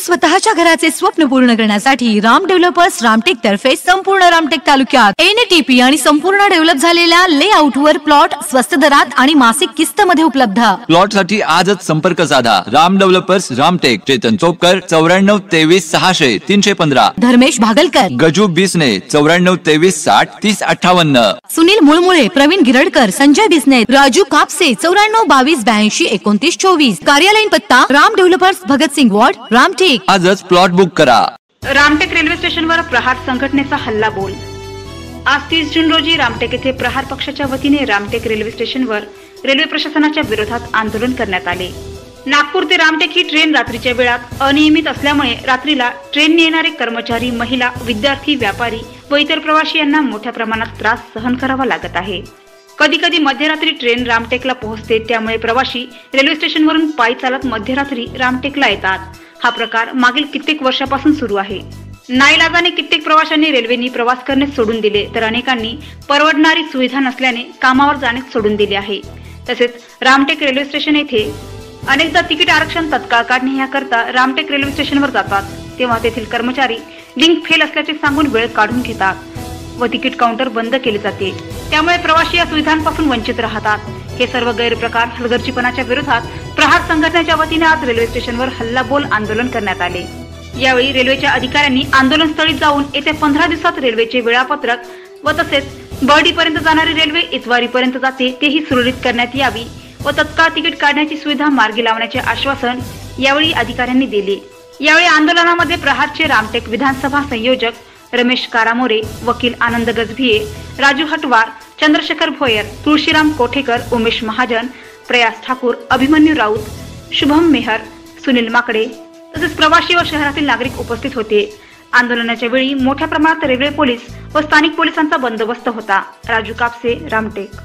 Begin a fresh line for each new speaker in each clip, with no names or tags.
स्वतःच्या घराचे स्वप्न पूर्ण करण्यासाठी राम डेव्हलपर्स रामटेक तर्फे संपूर्ण रामटेक तालुक्यात NTP आणि संपूर्ण डेव्हलप झालेल्या लेआउटवर प्लॉट स्वस्त दरात आणि मासिक किस्त मध्ये उपलब्ध।
प्लॉट साठी आजच संपर्क साधा। राम डेव्हलपर्स रामटेक, चेतन चोपकर 94 23 600 315,
धर्मेश भागलकर,
गजू बिसने 94 23 60 30 58,
सुनील मुळमुळे, प्रवीण गिरडकर, संजय बिसने, राजू कापसे 94 22 82 29 24, कार्यालयीन पत्ता राम डेव्हलपर्स भगतसिंग वार्ड रामटेक।
आजच प्लॉट बुक करा।
रामटेक रेल्वे स्टेशनवर प्रहार संघटनेचा हल्ला बोल। आज 30 जून रोजी रामटेक येथे प्रहार पक्षाच्या वतीने रामटेक रेल्वे स्टेशनवर रेल्वे प्रशासनाच्या विरोधात आंदोलन करण्यात आले। नागपूर ते रामटेक ही ट्रेन रात्रीच्या वेळात अनियमित असल्यामुळे रात्रीला ट्रेनने येणारे कर्मचारी, महिला, विद्यार्थी, व्यापारी व इतर प्रवासी यांना मोठ्या प्रमाणात त्रास सहन करावा लागत आहे। कधी कधी मध्यरात्री ट्रेन रामटेकला पोहोचते, त्यामुळे प्रवासी रेल्वे स्टेशनवरून पायी चालत मध्यरात्री रामटेकला येतात। हा प्रकार मागील कित्येक वर्षापासून सुरू आहे। नाईलाजाने कित्येक प्रवाशांनी रेल्वेने प्रवास करणे सोडून दिले, तर अनेकांनी परवडणारी सुविधा नसल्याने कामावर जाणे सोडून दिले आहे। तसेच रामटेक रेल्वे स्टेशन येथे अनेकदा तिकीट आरक्षण तत्काळ काढणे याकरता रामटेक रेल्वे स्टेशनवर जातात, तेव्हा तेथील कर्मचारी लिंक फेल असल्याचे सांगून वेळ काढून घेतात व तिकीट काउंटर बंद केले जाते। त्यामुळे प्रवासी या सुविधांपासून वंचित राहतात। हे सर्व गैरप्रकार हलगर्जीपणाच्या विरोधात प्रहार संघटनेच्या वतीने आज रेल्वे स्टेशनवर हल्लाबोल आंदोलन करण्यात आले। यावेळी रेल्वेच्या अधिकाऱ्यांनी आंदोलनस्थळी जाऊन येत्या 15 दिवसात रेल्वेचे वेळापत्रक व तसेच बर्डीपर्यंत जाणारी रेल्वे इतवारीपर्यंत जाते तेही सुरळीत करण्यात यावी व तत्काळ तिकीट काढण्याची सुविधा मार्गी लावण्याचे आश्वासन यावेळी अधिकाऱ्यांनी दिले। यावेळी आंदोलनामध्ये प्रहारचे रामटेक विधानसभा संयोजक रमेश कारामोरे, वकील आनंद गजभिये, राजू हटवार, चंद्रशेखर भोयर, तुळशीराम कोठेकर, उमेश महाजन, प्रयास ठाकूर, अभिमन्यू राऊत, शुभम मेहर, सुनील माकडे तसेच प्रवासी व शहरातील नागरिक उपस्थित होते। आंदोलनाच्या वेळी मोठ्या प्रमाणात रेल्वे पोलीस व स्थानिक पोलिसांचा बंदोबस्त होता। राजू कापसे, रामटेक।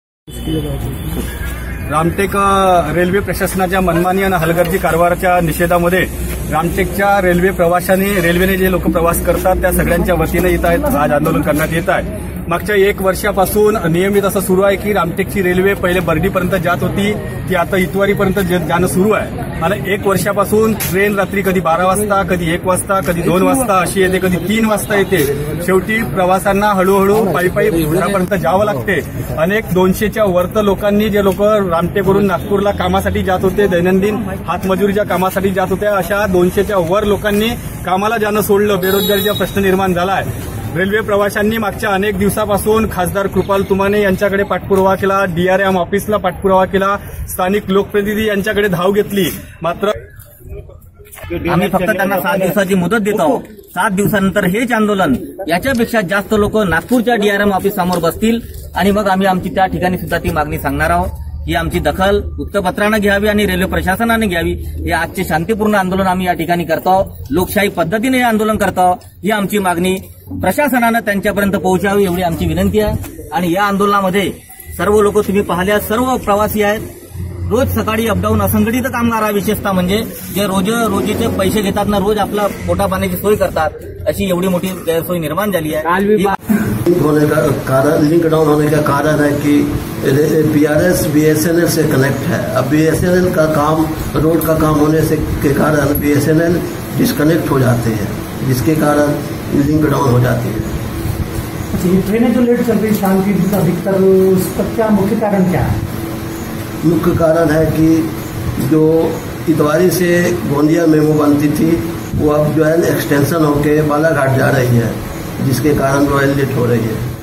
रामटेक रेल्वे प्रशासनाच्या मनमानी आणि हलगर्जी कारभाराच्या निषेधामध्ये रामटेकच्या रेल्वे प्रवाशांनी, रेल्वेने जे लोक प्रवास करतात त्या सगळ्यांच्या वतीने येत आहेत, आज आंदोलन करण्यात येत आहे। मागच्या 1 वर्षापासून नियमित असं सुरू आहे की रामटेकची रेल्वे पहिले बर्डीपर्यंत जात होती, ती आता इतवारीपर्यंत जाणं सुरू आहे। आणि 1 वर्षापासून ट्रेन रात्री कधी 12 वाजता, कधी 1 वाजता, कधी 2 वाजता अशी येते, कधी 3 वाजता येते। शेवटी प्रवाशांना हळूहळू पायी घरापर्यंत जावं लागते। अनेक 200च्या वरत लोकांनी, जे लोक रामटेकवरून नागपूरला कामासाठी जात होते, दैनंदिन हातमजुरीच्या कामासाठी जात होते, अशा 200च्या वर लोकांनी कामाला जाणं सोडलं। बेरोजगारीचा प्रश्न निर्माण झाला आहे। रेल्वे प्रवाशांनी मागच्या अनेक दिवसापासून खासदार कृपाल तुमाने यांच्याकडे पाठपुरावा केला, DRM ऑफिसला पाठपुरावा केला, स्थानिक लोकप्रतिनिधी यांच्याकडे धाव घेतली, मात्र
आम्ही फक्त त्यांना 7 दिवसाची मुदत देत आहोत। 7 दिवसानंतर हेच आंदोलन याच्यापेक्षा जास्त लोक नागपूरच्या DRM ऑफिस समोर बसतील आणि मग आम्ही आमची त्या ठिकाणी सुद्धा ती मागणी सांगणार आहोत ही आमची दखल वृत्तपत्रानं घ्यावी आणि रेल्वे प्रशासनाने घ्यावी। हे आजचे शांतिपूर्ण आंदोलन आम्ही या ठिकाणी करतो, लोकशाही पद्धतीने हे आंदोलन करतो। ही आमची मागणी प्रशासनानं त्यांच्यापर्यंत पोहोचावी एवढी आमची विनंती आहे। आणि या आंदोलनामध्ये सर्व लोक तुम्ही पाहिल्या, सर्व प्रवासी आहेत। रोज सकाळी अपडाऊन असंघटित कामगार, विशेषतः म्हणजे जे रोजीचे पैसे घेतात ना, रोज आपला पोटा पाण्याची सोय करतात, अशी एवढी मोठी गैरसोय निर्माण झाली आहे।
होने का कारण, लिंक डाउन होने का कारण है कि PRS BSNL से कनेक्ट है। अब BSNL का काम, रोड का काम होने से के कारण BSNL डिस्कनेक्ट हो जाते हैं, जिसके कारण लिंक डाउन हो जाती है।
ये ट्रेनें जो लेट चल रही शाम की अधिकतर, उसका क्या मुख्य कारण क्या है?
मुख्य कारण है कि जो इतवारी से गोंदिया मेमो बनती थी वो अब जो है एक्सटेंशन होके बालाघाट जा रही है, जिसके कारण वो लेट हो रही है।